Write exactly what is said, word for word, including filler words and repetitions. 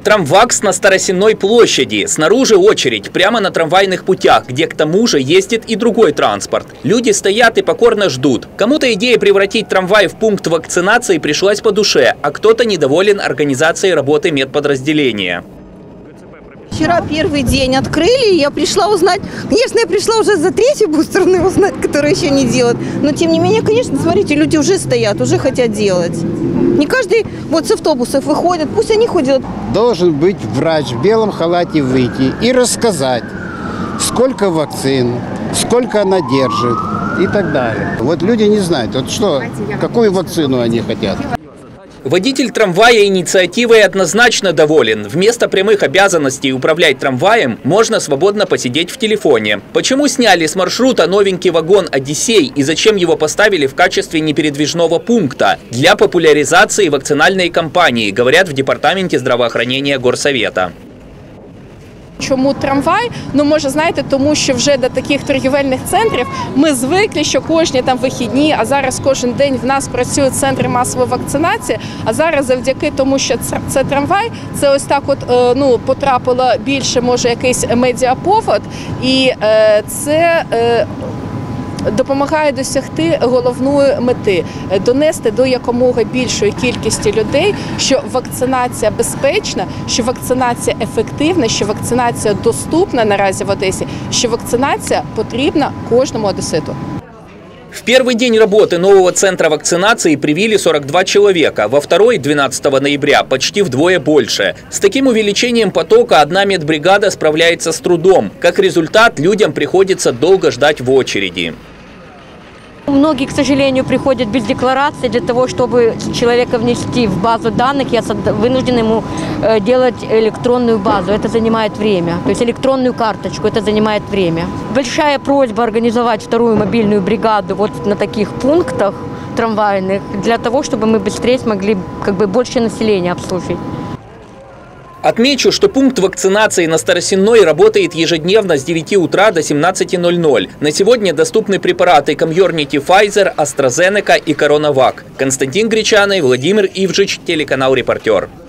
Трамвакс на Старосенной площади. Снаружи очередь, прямо на трамвайных путях, где к тому же ездит и другой транспорт. Люди стоят и покорно ждут. Кому-то идея превратить трамвай в пункт вакцинации пришлась по душе, а кто-то недоволен организацией работы медподразделения. Вчера первый день открыли, и я пришла узнать, конечно, я пришла уже за третью бустерную узнать, которую еще не делают. Но тем не менее, конечно, смотрите, люди уже стоят, уже хотят делать. Не каждый вот с автобусов выходит, пусть они ходят. Должен быть врач в белом халате выйти и рассказать, сколько вакцин, сколько она держит и так далее. Вот люди не знают, вот что, какую вакцину они хотят. Водитель трамвая инициативой однозначно доволен. Вместо прямых обязанностей управлять трамваем можно свободно посидеть в телефоне. Почему сняли с маршрута новенький вагон «Одиссей» и зачем его поставили в качестве непередвижного пункта? Для популяризации вакцинальной кампании, говорят в департаменте здравоохранения Горсовета. Чому трамвай? Ну, може, знаєте, тому що вже до таких торгівельних центрів ми звикли, що кожні там вихідні, а зараз кожен день в нас працюють центри масової вакцинації, а зараз завдяки тому, що це, це трамвай, це ось так от, ну, потрапило більше, може, якийсь медіаповод, і е, це е, допомагає досягти головної мети – донести до якомога більшої кількості людей, що вакцинація безпечна, що вакцинація ефективна, що вакцинація доступна наразі в Одесі, що вакцинація потрібна кожному одеситу. В первый день работы нового центра вакцинации привили сорок два человека, во второй, двенадцатого ноября, почти вдвое больше. С таким увеличением потока одна медбригада справляется с трудом. Как результат, людям приходится долго ждать в очереди. Многие, к сожалению, приходят без декларации для того, чтобы человека внести в базу данных. Я вынужден ему делать электронную базу. Это занимает время. То есть электронную карточку. Это занимает время. Большая просьба организовать вторую мобильную бригаду вот на таких пунктах трамвайных, для того, чтобы мы быстрее смогли как бы больше населения обслужить. Отмечу, что пункт вакцинации на Старосенной работает ежедневно с девяти утра до семнадцати ноль-ноль. На сегодня доступны препараты Комьюрнити Pfizer, AstraZeneca и CoronaVac. Константин Гречаный, Владимир Ивжич, телеканал «Репортер».